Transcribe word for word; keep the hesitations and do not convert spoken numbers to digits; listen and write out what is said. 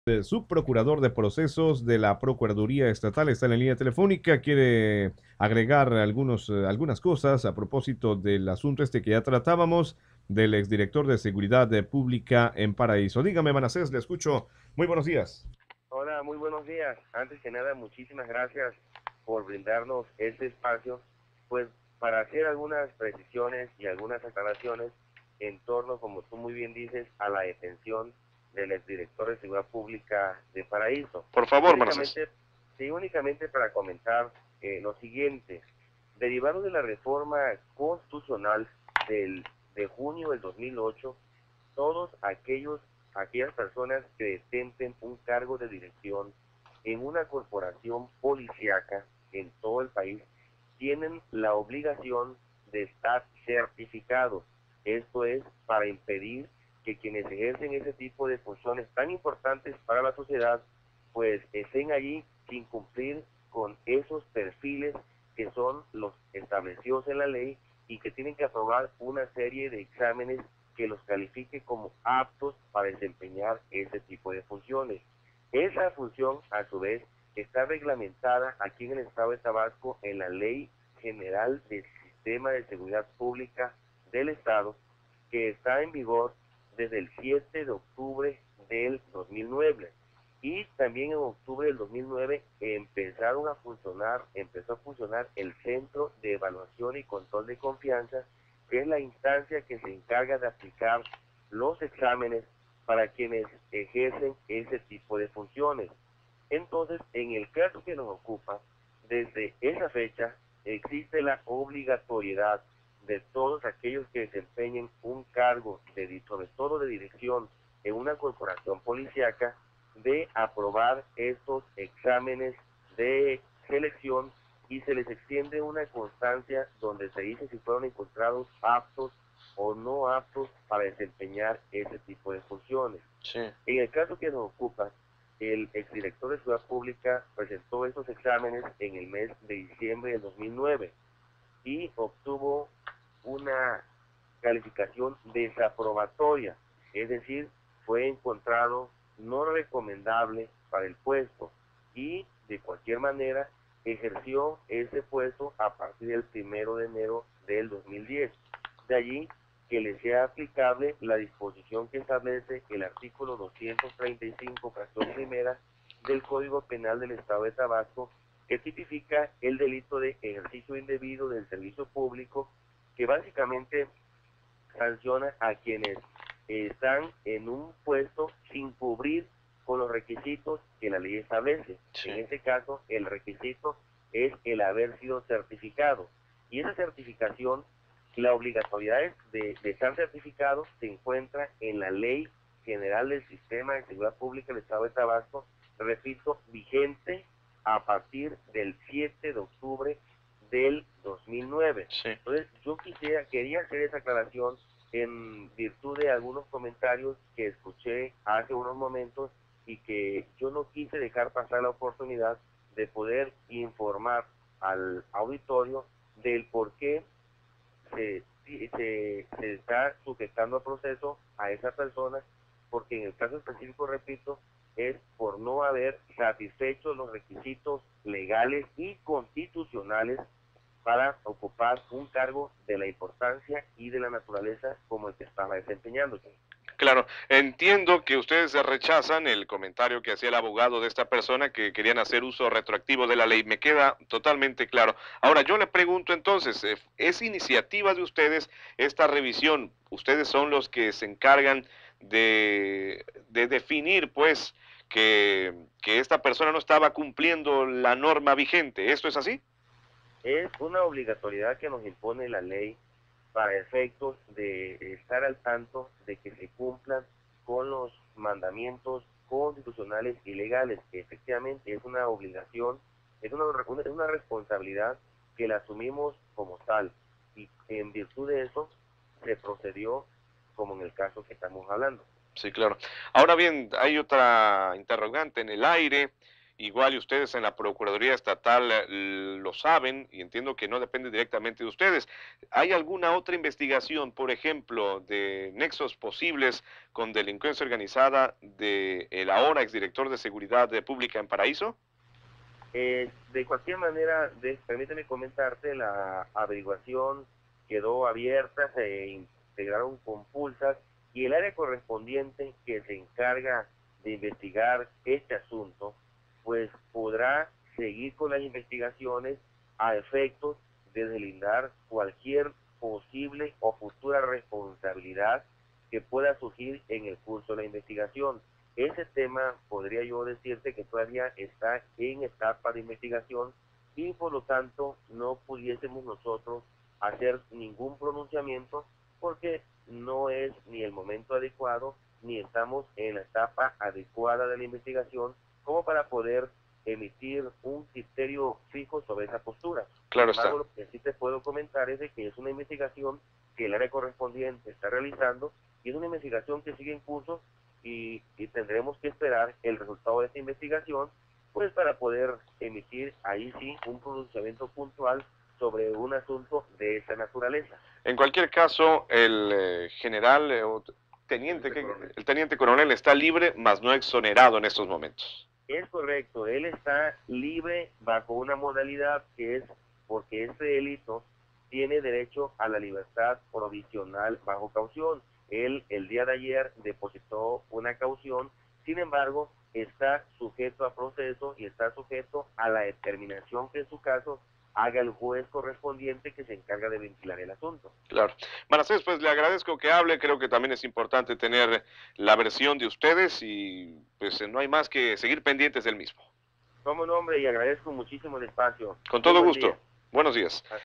El subprocurador de procesos de la Procuraduría Estatal está en la línea telefónica. Quiere agregar algunos, eh, algunas cosas a propósito del asunto este que ya tratábamos del exdirector de Seguridad eh, Pública en Paraíso. Dígame, Manasés, le escucho. Muy buenos días. Hola, muy buenos días. Antes que nada, muchísimas gracias por brindarnos este espacio, pues para hacer algunas precisiones y algunas aclaraciones en torno, como tú muy bien dices, a la detención del exdirector de Seguridad Pública de Paraíso. Por favor, Manasés. Únicamente, sí, únicamente para comentar eh, lo siguiente. Derivado de la reforma constitucional del, de junio del dos mil ocho, todos aquellos aquellas personas que detenten un cargo de dirección en una corporación policíaca en todo el país tienen la obligación de estar certificados. Esto es para impedir que quienes ejercen ese tipo de funciones tan importantes para la sociedad pues estén allí sin cumplir con esos perfiles que son los establecidos en la ley y que tienen que aprobar una serie de exámenes que los califique como aptos para desempeñar ese tipo de funciones. Esa función, a su vez, está reglamentada aquí en el estado de Tabasco en la Ley General del Sistema de Seguridad Pública del Estado, que está en vigor desde el siete de octubre del dos mil nueve. Y también en octubre del dos mil nueve empezaron a funcionar, empezó a funcionar el Centro de Evaluación y Control de Confianza, que es la instancia que se encarga de aplicar los exámenes para quienes ejercen ese tipo de funciones. Entonces, en el caso que nos ocupa, desde esa fecha existe la obligatoriedad de todos aquellos que desempeñen un cargo, de, sobre todo de dirección, en una corporación policíaca, de aprobar estos exámenes de selección y se les extiende una constancia donde se dice si fueron encontrados aptos o no aptos para desempeñar ese tipo de funciones. Sí. En el caso que nos ocupa, el exdirector de Seguridad Pública presentó estos exámenes en el mes de diciembre del dos mil nueve y obtuvo una calificación desaprobatoria, es decir, fue encontrado no recomendable para el puesto y de cualquier manera ejerció ese puesto a partir del primero de enero del dos mil diez. De allí que le sea aplicable la disposición que establece el artículo doscientos treinta y cinco, fracción primera, del Código Penal del Estado de Tabasco, que tipifica el delito de ejercicio indebido del servicio público, que básicamente sanciona a quienes están en un puesto sin cubrir con los requisitos que la ley establece. Sí. En este caso, el requisito es el haber sido certificado. Y esa certificación, la obligatoriedad de, de estar certificado se encuentra en la Ley General del Sistema de Seguridad Pública del Estado de Tabasco, repito, vigente a partir del siete de octubre del dos mil nueve. Sí. Entonces, yo quisiera, quería hacer esa aclaración en virtud de algunos comentarios que escuché hace unos momentos y que yo no quise dejar pasar la oportunidad de poder informar al auditorio del por qué se, se, se está sujetando a proceso a esa persona, porque en el caso específico, repito, es por no haber satisfecho los requisitos legales y constitucionales para ocupar un cargo de la importancia y de la naturaleza como el que estaba desempeñándose. Claro, entiendo que ustedes rechazan el comentario que hacía el abogado de esta persona que querían hacer uso retroactivo de la ley. Me queda totalmente claro. Ahora, yo le pregunto entonces, eh, ¿es iniciativa de ustedes esta revisión? Ustedes son los que se encargan de, de definir, pues, que, que esta persona no estaba cumpliendo la norma vigente. ¿Esto es así? Es una obligatoriedad que nos impone la ley para efectos de estar al tanto de que se cumplan con los mandamientos constitucionales y legales, que efectivamente es una obligación, es una, una, una responsabilidad que la asumimos como tal, y en virtud de eso se procedió como en el caso que estamos hablando. Sí, claro. Ahora bien, hay otra interrogante en el aire igual y ustedes en la Procuraduría Estatal eh, lo saben y entiendo que no depende directamente de ustedes. ¿Hay alguna otra investigación, por ejemplo, de nexos posibles con delincuencia organizada de el ahora exdirector de Seguridad Pública en Paraíso? Eh, de cualquier manera, de- permíteme comentarte, la averiguación quedó abierta, se integraron compulsas y el área correspondiente que se encarga de investigar este asunto, pues podrá seguir con las investigaciones a efectos de deslindar cualquier posible o futura responsabilidad que pueda surgir en el curso de la investigación. Ese tema podría yo decirte que todavía está en etapa de investigación y por lo tanto no pudiésemos nosotros hacer ningún pronunciamiento porque no es ni el momento adecuado ni estamos en la etapa adecuada de la investigación como para poder emitir un criterio fijo sobre esa postura. Claro Sin embargo, está. lo que sí te puedo comentar es de que es una investigación que el área correspondiente está realizando y es una investigación que sigue en curso y, y tendremos que esperar el resultado de esta investigación pues para poder emitir ahí sí un pronunciamiento puntual sobre un asunto de esa naturaleza. En cualquier caso, el eh, general eh, o teniente, que, el teniente coronel está libre, mas no exonerado en estos momentos. Es correcto, él está libre bajo una modalidad que es porque este delito tiene derecho a la libertad provisional bajo caución. Él el día de ayer depositó una caución, sin embargo, está sujeto a proceso y está sujeto a la determinación que en su caso haga el juez correspondiente que se encarga de ventilar el asunto. Claro. Manasés, pues le agradezco que hable, creo que también es importante tener la versión de ustedes y pues no hay más que seguir pendientes del mismo. Como nombre y agradezco muchísimo el espacio. Con Muy todo buen gusto. día. Buenos días.